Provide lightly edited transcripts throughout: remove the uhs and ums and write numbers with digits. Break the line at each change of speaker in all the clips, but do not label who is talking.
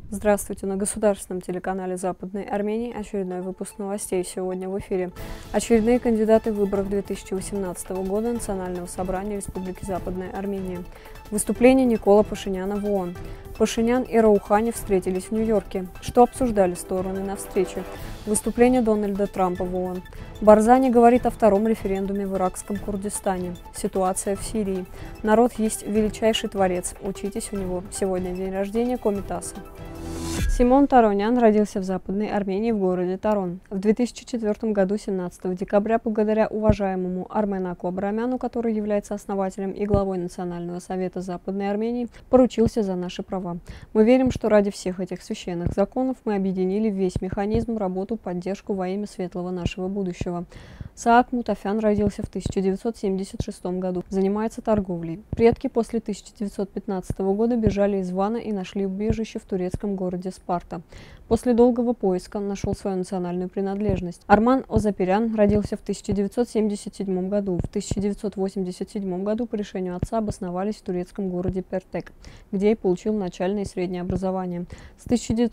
Здравствуйте! На государственном телеканале Западной Армении очередной выпуск новостей. Сегодня в эфире очередные кандидаты в выборах 2018 года Национального собрания Республики Западная Армения. Выступление Никола Пашиняна в ООН. Пашинян и Раухани встретились в Нью-Йорке. Что обсуждали стороны на встрече? Выступление Дональда Трампа в ООН. Барзани говорит о втором референдуме в иракском Курдистане. Ситуация в Сирии. Народ есть величайший творец. Учитесь у него. Сегодня день рождения Комитаса. Симон Таронян родился в Западной Армении в городе Тарон. В 2004 году, 17 декабря, благодаря уважаемому Арменаку Абрамяну, который является основателем и главой Национального совета Западной Армении, поручился за наши права. Мы верим, что ради всех этих священных законов мы объединили весь механизм, работу, поддержку во имя светлого нашего будущего. Саак Мутафян родился в 1976 году, занимается торговлей. Предки после 1915 года бежали из Вана и нашли убежище в турецком городе Спарта. После долгого поиска он нашел свою национальную принадлежность. Арман Озапирян родился в 1977 году. В 1987 году по решению отца обосновались в турецком городе Пертек, где и получил начальное и среднее образование. С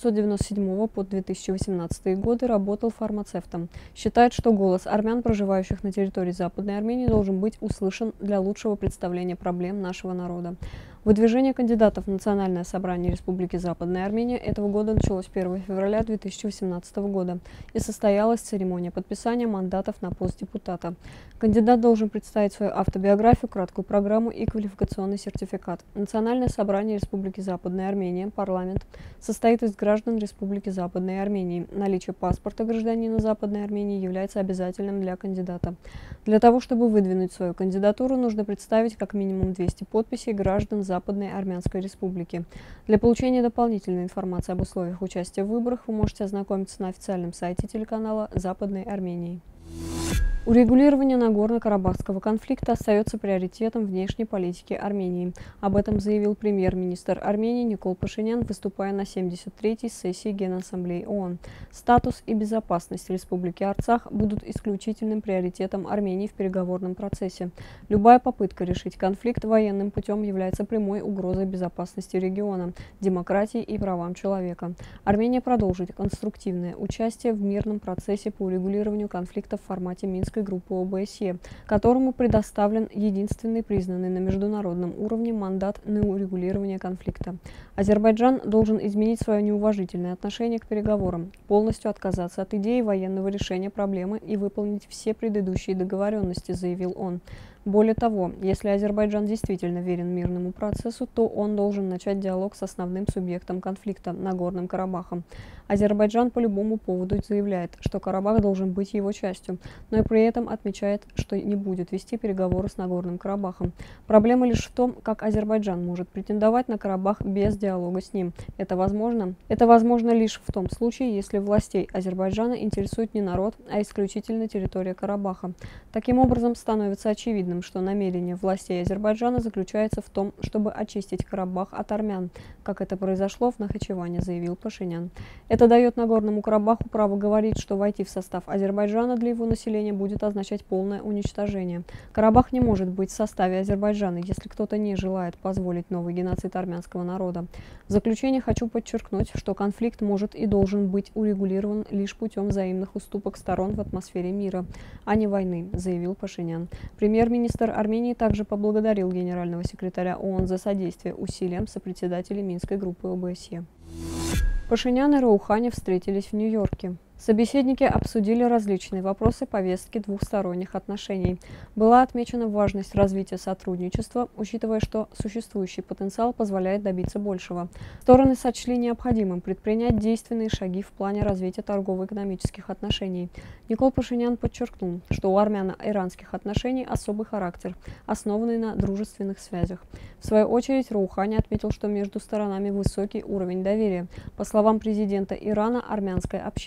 1997 по 2018 годы работал фармацевтом. Считает, что голос армян, проживающих на территории Западной Армении, должен быть услышан для лучшего представления проблем нашего народа. Выдвижение кандидатов в Национальное собрание Республики Западная Армения этого года началось 1 февраля 2018 года и состоялась церемония подписания мандатов на пост депутата. Кандидат должен представить свою автобиографию, краткую программу и квалификационный сертификат. Национальное собрание Республики Западная Армения, парламент, состоит из граждан Республики Западной Армении. Наличие паспорта гражданина Западной Армении является обязательным для кандидата. Для того, чтобы выдвинуть свою кандидатуру, нужно представить как минимум 200 подписей граждан Западной Армянской Республики. Для получения дополнительной информации об условиях участия в выборах вы можете ознакомиться на официальном сайте телеканала Западной Армении. Урегулирование Нагорно-Карабахского конфликта остается приоритетом внешней политики Армении. Об этом заявил премьер-министр Армении Никол Пашинян, выступая на 73-й сессии Генассамблеи ООН. Статус и безопасность Республики Арцах будут исключительным приоритетом Армении в переговорном процессе. Любая попытка решить конфликт военным путем является прямой угрозой безопасности региона, демократии и правам человека. Армения продолжит конструктивное участие в мирном процессе по урегулированию конфликта в формате Минской группы ОБСЕ, которому предоставлен единственный признанный на международном уровне мандат на урегулирование конфликта. Азербайджан должен изменить свое неуважительное отношение к переговорам, полностью отказаться от идеи военного решения проблемы и выполнить все предыдущие договоренности, заявил он. Более того, если Азербайджан действительно верен мирному процессу, то он должен начать диалог с основным субъектом конфликта – Нагорным Карабахом. Азербайджан по любому поводу заявляет, что Карабах должен быть его частью, но и при этом отмечает, что не будет вести переговоры с Нагорным Карабахом. Проблема лишь в том, как Азербайджан может претендовать на Карабах без диалога с ним. Это возможно? Это возможно лишь в том случае, если властей Азербайджана интересует не народ, а исключительно территория Карабаха. Таким образом, становится очевидным, что намерение властей Азербайджана заключается в том, чтобы очистить Карабах от армян, как это произошло в Нахичеване, заявил Пашинян. Это дает Нагорному Карабаху право говорить, что войти в состав Азербайджана для его населения будет означать полное уничтожение. Карабах не может быть в составе Азербайджана, если кто-то не желает позволить новый геноцид армянского народа. В заключение хочу подчеркнуть, что конфликт может и должен быть урегулирован лишь путем взаимных уступок сторон в атмосфере мира, а не войны, заявил Пашинян. Премьер-министр Армении также поблагодарил генерального секретаря ООН за содействие усилиям сопредседателей Минской группы ОБСЕ. Пашинян и Раухани встретились в Нью-Йорке. Собеседники обсудили различные вопросы повестки двухсторонних отношений. Была отмечена важность развития сотрудничества, учитывая, что существующий потенциал позволяет добиться большего. Стороны сочли необходимым предпринять действенные шаги в плане развития торгово-экономических отношений. Никол Пашинян подчеркнул, что у армяно-иранских отношений особый характер, основанный на дружественных связях. В свою очередь, Раухани отметил, что между сторонами высокий уровень доверия. По словам президента Ирана, армянская община страны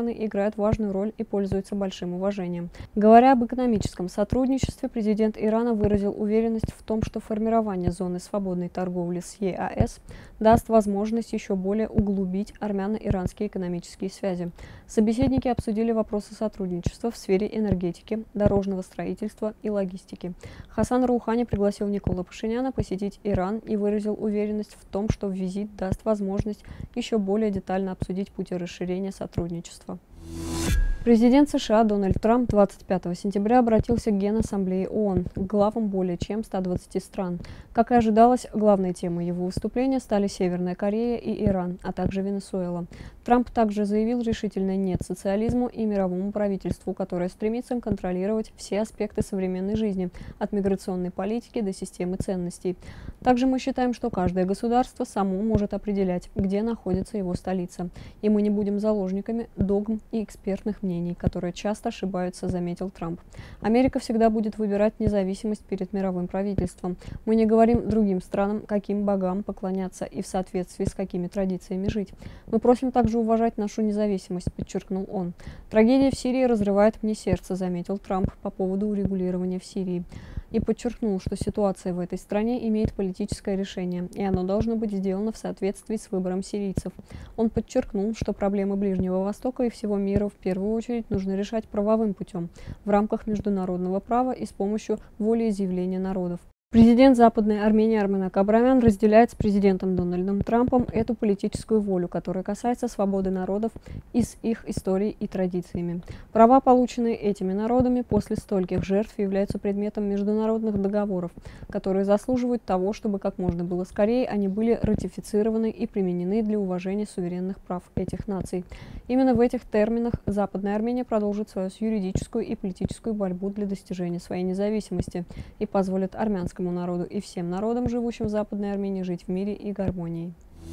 страны играют важную роль и пользуются большим уважением. Говоря об экономическом сотрудничестве, президент Ирана выразил уверенность в том, что формирование зоны свободной торговли с ЕАЭС даст возможность еще более углубить армяно-иранские экономические связи. Собеседники обсудили вопросы сотрудничества в сфере энергетики, дорожного строительства и логистики. Хасан Роухани пригласил Николу Пашиняна посетить Иран и выразил уверенность в том, что визит даст возможность еще более детально обсудить пути расширения сотрудничества. Президент США Дональд Трамп 25 сентября обратился к Генассамблее ООН, к главам более чем 120 стран. Как и ожидалось, главной темой его выступления стали Северная Корея и Иран, а также Венесуэла. Трамп также заявил решительное «нет» социализму и мировому правительству, которое стремится контролировать все аспекты современной жизни, от миграционной политики до системы ценностей. Также мы считаем, что каждое государство само может определять, где находится его столица, и мы не будем заложниками догм и экспертных мнений, которые часто ошибаются, заметил Трамп. Америка всегда будет выбирать независимость перед мировым правительством. Мы не говорим другим странам, каким богам поклоняться и в соответствии с какими традициями жить. Мы просим также уважать нашу независимость, подчеркнул он. Трагедия в Сирии разрывает мне сердце, заметил Трамп по поводу урегулирования в Сирии. И подчеркнул, что ситуация в этой стране имеет политическое решение, и оно должно быть сделано в соответствии с выбором сирийцев. Он подчеркнул, что проблемы Ближнего Востока и всего мира в первую очередь нужно решать правовым путем, в рамках международного права и с помощью волеизъявления народов. Президент Западной Армении Армен Акабрамян разделяет с президентом Дональдом Трампом эту политическую волю, которая касается свободы народов и с их историей и традициями. Права, полученные этими народами после стольких жертв, являются предметом международных договоров, которые заслуживают того, чтобы как можно было скорее они были ратифицированы и применены для уважения суверенных прав этих наций. Именно в этих терминах Западная Армения продолжит свою юридическую и политическую борьбу для достижения своей независимости и позволит армянскому народу и всем народам, живущим в Западной Армении, жить в мире и гармонии.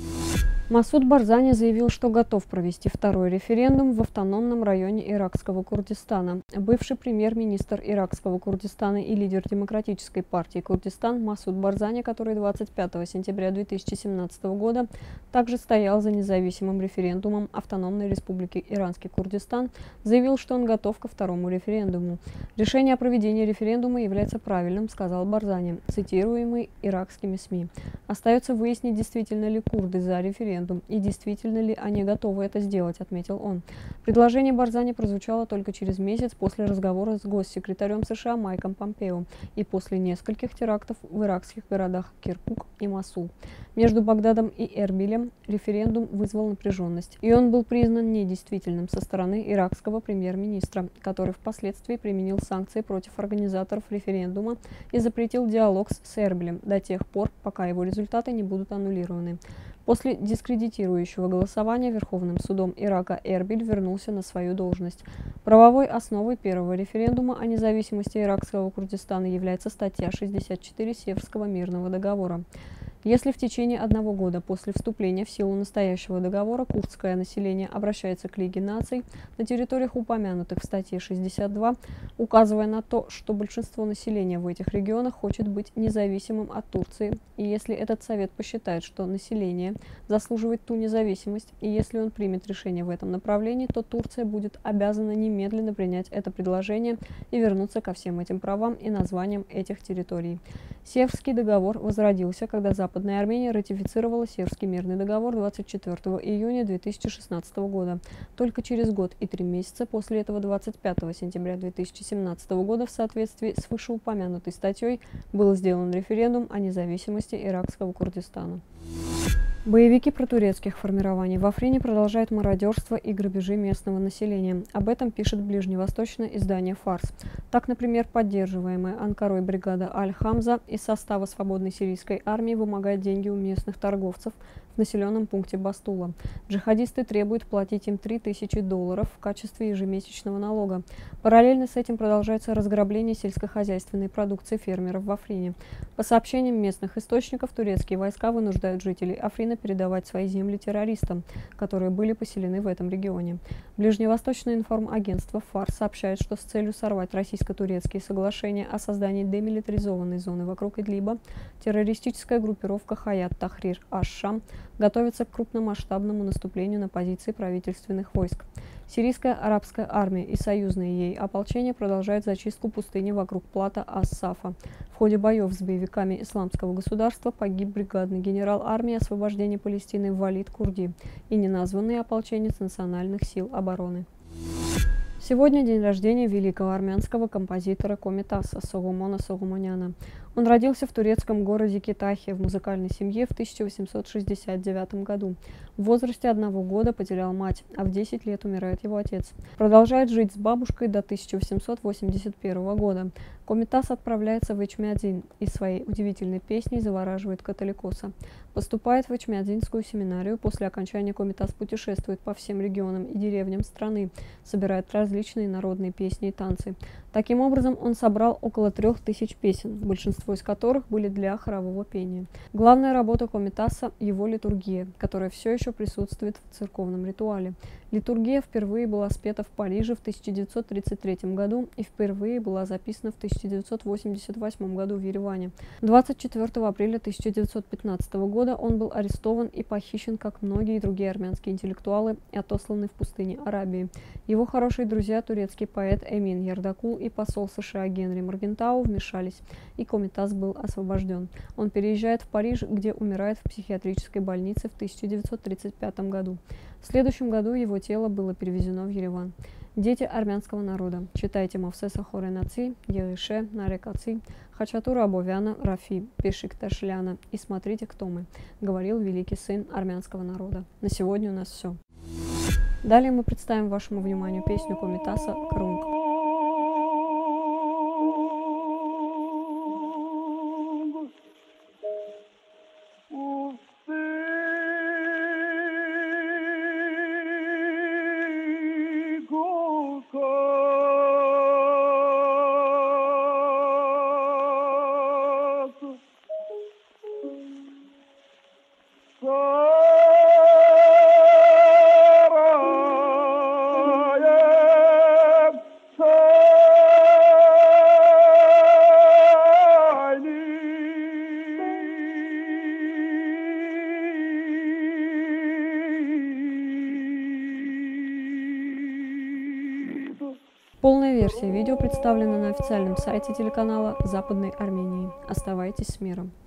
Масуд Барзани заявил, что готов провести второй референдум в автономном районе иракского Курдистана. Бывший премьер-министр иракского Курдистана и лидер Демократической партии Курдистан Масуд Барзани, который 25 сентября 2017 года также стоял за независимым референдумом Автономной Республики Иранский Курдистан, заявил, что он готов ко второму референдуму. «Решение о проведении референдума является правильным», сказал Барзани, цитируемый иракскими СМИ. «Остается выяснить, действительно ли курды за референдум и действительно ли они готовы это сделать», отметил он. Предложение Барзани прозвучало только через месяц после разговора с госсекретарем США Майком Помпео и после нескольких терактов в иракских городах Киркук и Мосул. Между Багдадом и Эрбилем референдум вызвал напряженность, и он был признан недействительным со стороны иракского премьер-министра, который впоследствии применил санкции против организаторов референдума и запретил диалог с Эрбилем до тех пор, пока его результаты не будут аннулированы. После дискредитирующего голосования Верховным судом Ирака Эрбиль вернулся на свою должность. Правовой основой первого референдума о независимости иракского Курдистана является статья 64 Севрского мирного договора. Если в течение 1 года после вступления в силу настоящего договора курдское население обращается к Лиге наций на территориях, упомянутых в статье 62, указывая на то, что большинство населения в этих регионах хочет быть независимым от Турции, и если этот совет посчитает, что население заслуживает ту независимость, и если он примет решение в этом направлении, то Турция будет обязана немедленно принять это предложение и вернуться ко всем этим правам и названиям этих территорий. Севрский договор возродился, когда Западная Армения ратифицировала Севрский мирный договор 24 июня 2016 года. Только через год и 3 месяца после этого, 25 сентября 2017 года, в соответствии с вышеупомянутой статьей, был сделан референдум о независимости иракского Курдистана. Боевики протурецких формирований в Африне продолжают мародерство и грабежи местного населения. Об этом пишет ближневосточное издание «Фарс». Так, например, поддерживаемая Анкарой бригада Аль-Хамза из состава свободной сирийской армии вымогает деньги у местных торговцев в населенном пункте Бастула. Джихадисты требуют платить им $3000 в качестве ежемесячного налога. Параллельно с этим продолжается разграбление сельскохозяйственной продукции фермеров в Африне. По сообщениям местных источников, турецкие войска вынуждают жителей Африны передавать свои земли террористам, которые были поселены в этом регионе. Ближневосточное информагентство ФАР сообщает, что с целью сорвать российско-турецкие соглашения о создании демилитаризованной зоны вокруг Идлиба террористическая группировка Хаят Тахрир аш-Шам готовится к крупномасштабному наступлению на позиции правительственных войск. Сирийская арабская армия и союзные ей ополчения продолжают зачистку пустыни вокруг плато Ас-Сафа. В ходе боев с боевиками Исламского государства погиб бригадный генерал армии освобождения Палестины Валид Курди и неназванный ополченец национальных сил обороны. Сегодня день рождения великого армянского композитора Комитаса Согомона Согомоняна. Он родился в турецком городе Китахе в музыкальной семье в 1869 году. В возрасте 1 года потерял мать, а в 10 лет умирает его отец. Продолжает жить с бабушкой до 1881 года. Комитас отправляется в Эчмиадзин и своей удивительной песней завораживает католикоса. Поступает в Эчмиадзинскую семинарию. После окончания Комитас путешествует по всем регионам и деревням страны, собирает различные народные песни и танцы. Таким образом, он собрал около 3000 песен, большинство из которых были для хорового пения. Главная работа Комитаса – его литургия, которая все еще присутствует в церковном ритуале. Литургия впервые была спета в Париже в 1933 году и впервые была записана в 1988 году в Ереване. 24 апреля 1915 года он был арестован и похищен, как многие другие армянские интеллектуалы, и отосланы в пустыне Арабии. Его хорошие друзья, турецкий поэт Эмин Ярдакул и посол США Генри Моргентау, вмешались, и Комитас был освобожден. Он переезжает в Париж, где умирает в психиатрической больнице в 1935 году. В следующем году его тело было перевезено в Ереван. Дети армянского народа. Читайте Мовсеса Хоренаци, Елише, Нарекаци, Хачатура Абовяна, Рафи, Пешик Ташляна и смотрите, кто мы, говорил великий сын армянского народа. На сегодня у нас все. Далее мы представим вашему вниманию песню Комитаса «Крунг». Полная версия видео представлена на официальном сайте телеканала Западной Армении. Оставайтесь с миром.